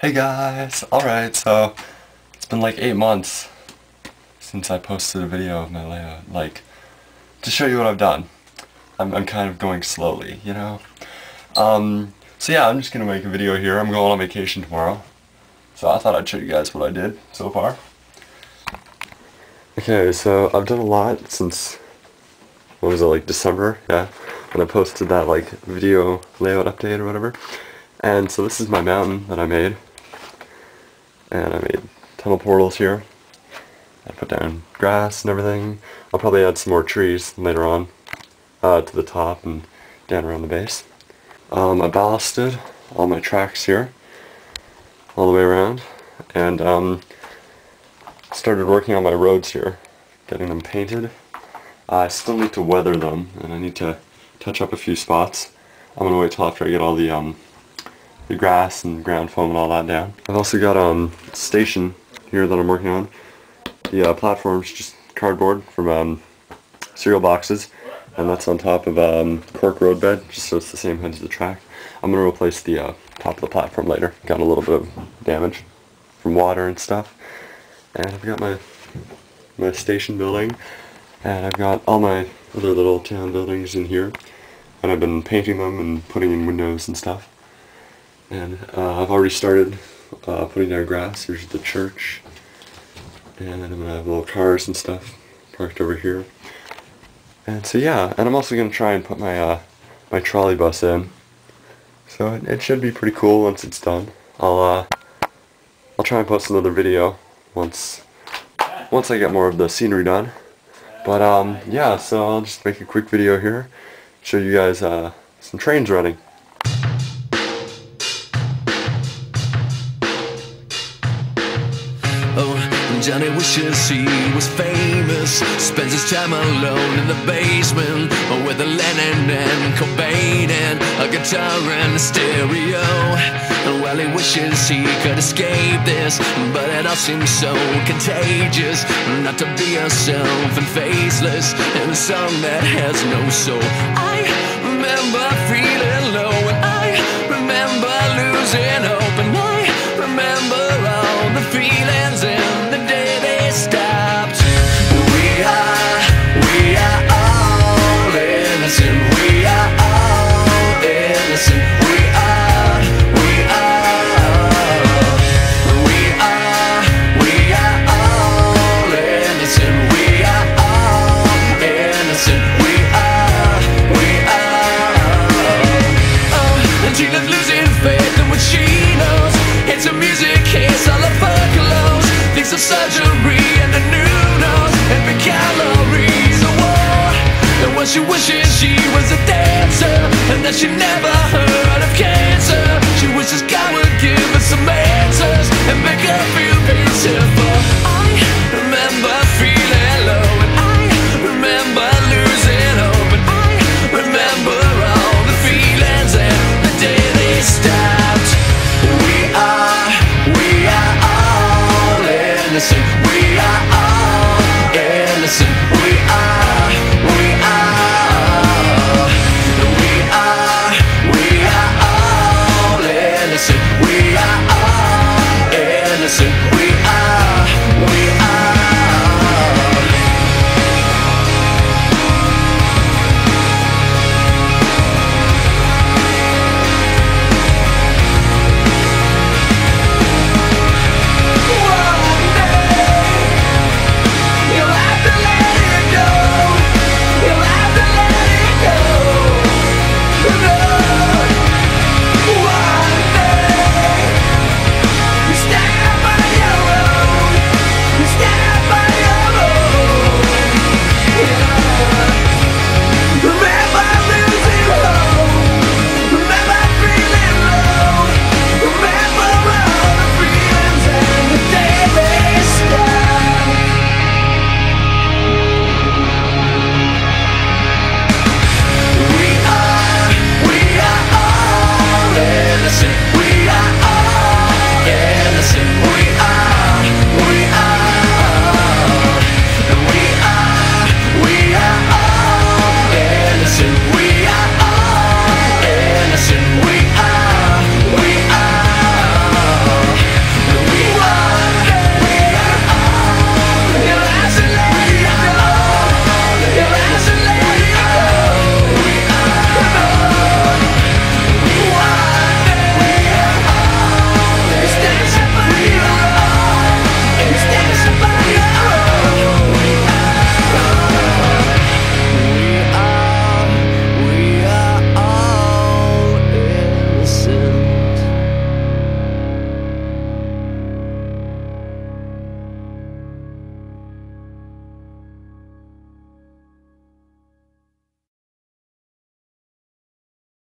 Hey guys! Alright, so it's been like 8 months since I posted a video of my layout, like, to show you what I've done. I'm kind of going slowly, you know? So yeah, I'm just gonna make a video here. I'm going on vacation tomorrow, so I thought I'd show you guys what I did so far. Okay, so I've done a lot since, what was it, like December? Yeah, when I posted that like video layout update or whatever. And so this is my mountain that I made. And I made tunnel portals here. I put down grass and everything. I'll probably add some more trees later on to the top and down around the base. I ballasted all my tracks here all the way around, and started working on my roads here, getting them painted. I still need to weather them, and I need to touch up a few spots. I'm gonna wait till after I get all the grass and ground foam and all that down. I've also got a station here that I'm working on. The platform's just cardboard from cereal boxes, and that's on top of cork road bed, just so it's the same height as the track. I'm going to replace the top of the platform later. Got a little bit of damage from water and stuff. And I've got my station building, and I've got all my other little town buildings in here, and I've been painting them and putting in windows and stuff. And I've already started putting down grass. Here's the church, and I'm going to have little cars and stuff parked over here. And so yeah, and I'm also going to try and put my my trolley bus in. So it should be pretty cool once it's done. I'll try and post another video once I get more of the scenery done. But yeah, so I'll just make a quick video here, show you guys some trains running. Johnny wishes he was famous, spends his time alone in the basement with a Lennon and Cobain and a guitar and a stereo. And well, he wishes he could escape this, but it all seems so contagious, not to be yourself and faceless in a song that has no soul. I remember feeling low, and I remember losing hope, and I remember all the feelings in the day they stopped. We are all innocent. We are all innocent. We are all innocent. We are all innocent. We are. Oh, and Gina's losing faith in what she knows. It's a music case, all of her clothes. Thinks of surgery and a new nose and big calories of war. And what she wishes she was a dancer, and that she never